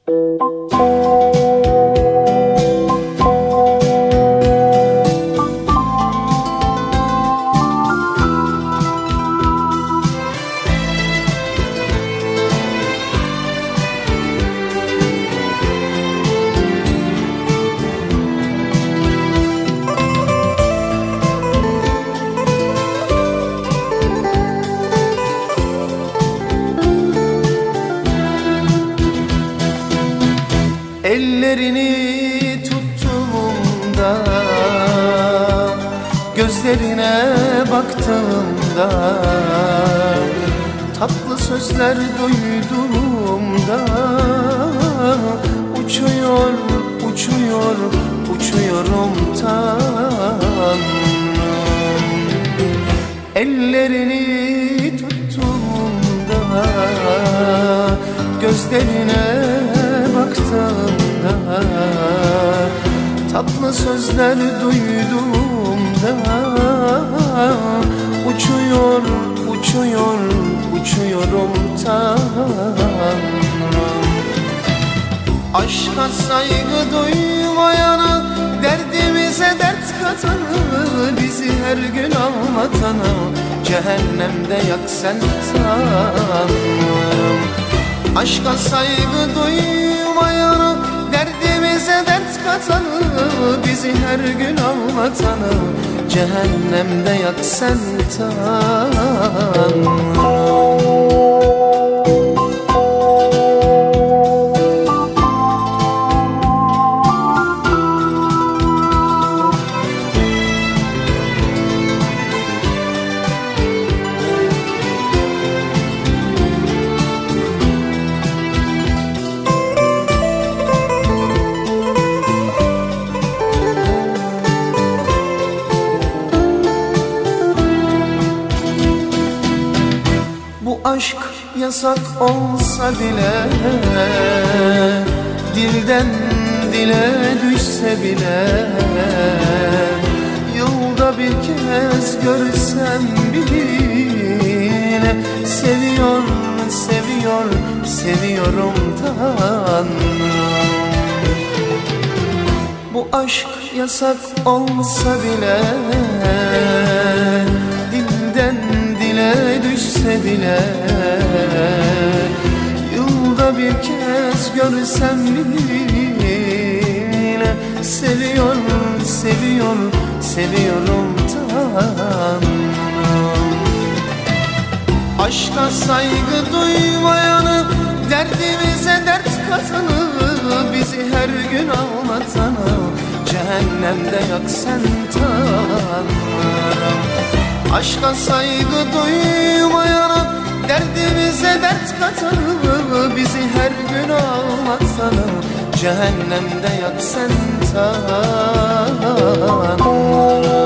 Ellerini tuttuğumda, gözlerine baktığımda, tatlı sözler duyduğumda, uçuyor, uçuyor, uçuyorum Tanrım. Ellerini tuttuğumda, gözlerine baktığımda, tatlı sözler duyduğumda, uçuyor, uçuyor, uçuyorum Tanrım. Aşka saygı duymayana, derdimize dert katanı, bizi her gün anlatanı, cehennemde yak sen Tanrım. Aşka saygı duymayana, derdimize dert katanı, bizi her gün anlatanı, cehennemde yak sen Tanrım. Bu aşk yasak olsa bile, dilden dile düşse bile, yılda bir kez görsem bile, seviyor, seviyor, seviyorum Tanrım. Bu aşk yasak olsa bile, dilden dile düşse bile, yılda bir kez görsem bile, seviyor, seviyor, seviyorum Tanrım. Aşka saygı duymayanı, derdimize dert katanı, bizi her gün ağlatanı, cehennemde yak sen Tanrım. Aşka saygı duymayana, derdimize dert katanı, bizi her gün ağlatanı, cehennemde yak sen Tanrım.